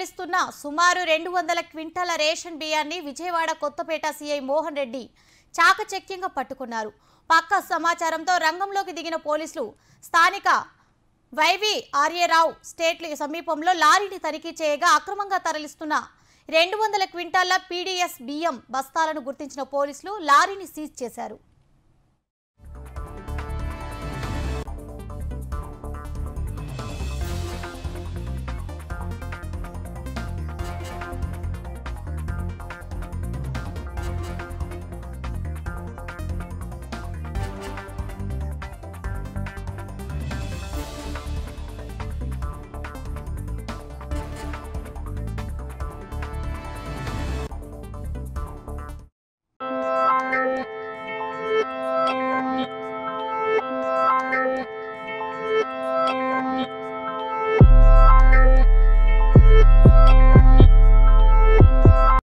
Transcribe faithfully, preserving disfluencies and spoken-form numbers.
తరలిస్తున్న సుమారు రెండు వందల క్వింటాల రేషన్ బియ్యాన్ని విజయవాడ కొత్తపేట సీఐ మోహన్ రెడ్డి చాకచక్యంగా పట్టుకున్నారు. పక్క సమాచారంతో రంగంలోకి దిగిన పోలీసులు స్థానిక వైవి ఆర్యరావు స్టేట్ సమీపంలో లారీని తనిఖీ చేయగా అక్రమంగా తరలిస్తున్న రెండు వందల క్వింటాల పీడీఎస్ బియ్యం బస్తాలను గుర్తించిన పోలీసులు లారీని సీజ్ చేశారు.